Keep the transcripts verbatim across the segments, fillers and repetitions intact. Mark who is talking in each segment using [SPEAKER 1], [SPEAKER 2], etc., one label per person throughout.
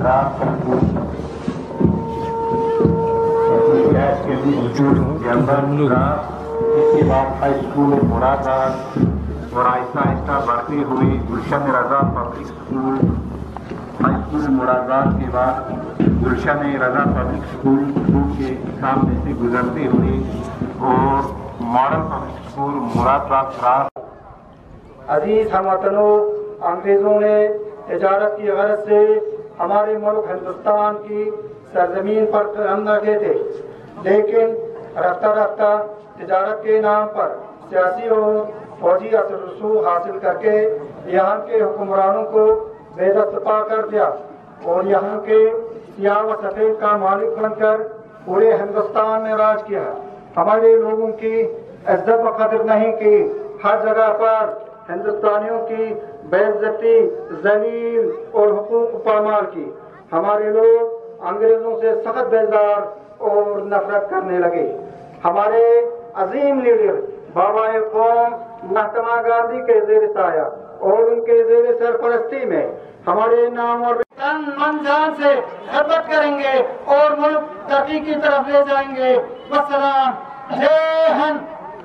[SPEAKER 1] इसके बाद high school Moradabad और आहिस्ता आहिस्ता बढ़ते हुए Gulshan Raza public school, high school Moradabad के बाद गुलशन रजा पब्लिक स्कूल के सामने से गुजरते हुए और मॉडल पब्लिक स्कूल मुरादाबाद था।
[SPEAKER 2] अजीज हमवतनों, अंग्रेजों ने तिजारत की गरज से हमारे मुल्क हिंदुस्तान की सरजमीन पर कदम रखे थे, लेकिन रफ्ता रफ्ता तिजारत के नाम पर सियासी और फौजी असर रसूख हासिल करके यहाँ के हुक्मरानों को बेदस्तपा कर दिया और यहाँ के सियाह व सफेद का मालिक बनकर पूरे हिंदुस्तान में राज किया। हमारे लोगों की इज्जत व कदर नहीं की, हर जगह पर हिंदुस्तानियों की बेइज्जती, जलील और हुकूक पामाल की। हमारे लोग अंग्रेजों से सख्त बेजार और नफरत करने लगे। हमारे अजीम लीडर बाबाए कौम महात्मा गांधी के ज़ेर साया और उनके ज़ेर सरपरस्ती में हमारे नाम और तन मन जान से खिदमत करेंगे और मुल्क तरक्की की तरफ ले जाएंगे। वस्सलाम, जय हिंद।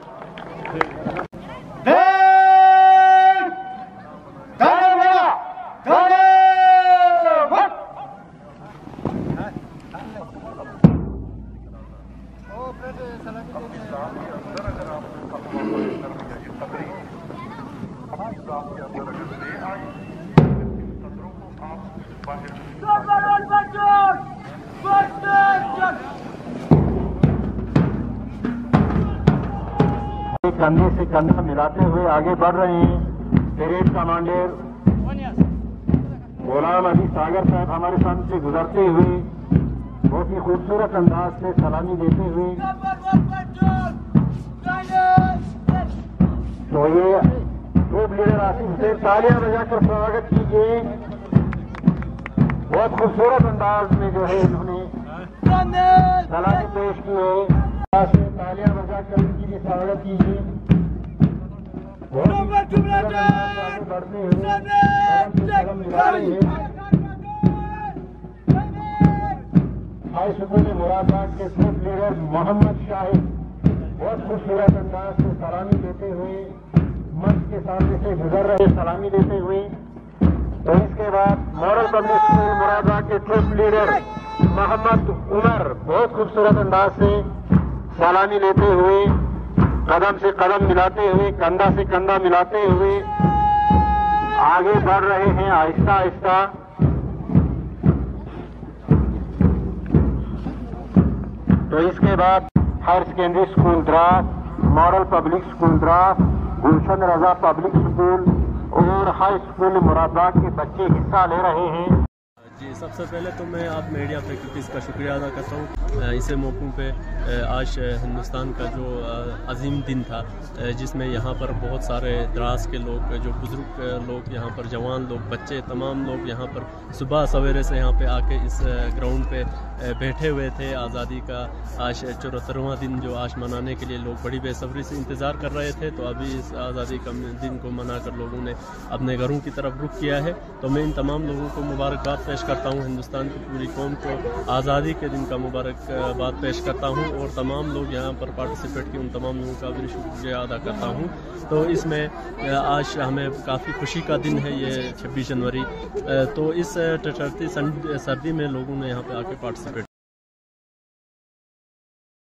[SPEAKER 1] कंधे से कंधा मिलाते हुए आगे बढ़ रहे हैं। परेड कमांडर गुलाम अली सागर साहब हमारे सामने से गुजरते हुए बहुत ही खूबसूरत अंदाज से सलामी देते हुए, तो ये ग्रुप लीडर आसिफ से तालियां बजाकर स्वागत कीजिए। बहुत खूबसूरत अंदाज में जो है इन्होंने सलामी पेश की है। तालियां बजाकर उनकी भी स्वागत कीजिए। बढ़ते हुए हाई स्कूल मुरादाबाद के ग्रुप लीडर मोहम्मद शाहिद बहुत खूबसूरत अंदाज से सलामी देते हुए मंच के सामने से गुजर रहे सलामी देते हुए। तो इसके बाद मॉडल पब्लिक स्कूल मुरादाबाद के ग्रुप लीडर मोहम्मद उमर बहुत खूबसूरत अंदाज से सलामी लेते हुए, कदम से कदम मिलाते हुए, कंधा से कंधा मिलाते हुए आगे बढ़ रहे हैं आहिस्ता आहिस्ता। तो इसके बाद higher secondary school Dras, model public school Dras, Gulshan Raza public school और हाई स्कूल मुरादाबाद के बच्चे हिस्सा ले रहे हैं।
[SPEAKER 3] जी, सबसे पहले तो मैं आप मीडिया फैकल्टीज़ का शुक्रिया अदा करता हूँ। इसे मौक़ों पे आज हिंदुस्तान का जो अजीम दिन था, जिसमें यहाँ पर बहुत सारे द्रास के लोग, जो बुज़ुर्ग लोग, यहाँ पर जवान लोग, बच्चे, तमाम लोग यहाँ पर सुबह सवेरे से यहाँ पे आके इस ग्राउंड पे बैठे हुए थे। आज़ादी का आज चौहत्तरवां दिन जो आज मनाने के लिए लोग बड़ी बेसब्री से इंतज़ार कर रहे थे। तो अभी इस आज़ादी का दिन को मनाकर लोगों ने अपने घरों की तरफ रुख किया है। तो मैं इन तमाम लोगों को मुबारकबाद पेश करता हूँ, हिंदुस्तान की पूरी कौम को आज़ादी के दिन का मुबारकबाद पेश करता हूँ और तमाम लोग यहाँ पर पार्टिसिपेट किए उन तमाम लोगों का भी शुक्रिया अदा करता हूँ। तो इसमें आज हमें काफ़ी खुशी का दिन है ये छब्बीस जनवरी। तो इस ठंडी सर्दी में लोगों ने यहाँ पे आके पार्टिसिपेट